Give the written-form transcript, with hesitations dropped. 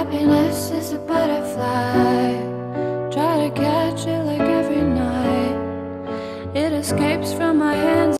Happiness is a butterfly. Try to catch it like every night. It escapes from my hands.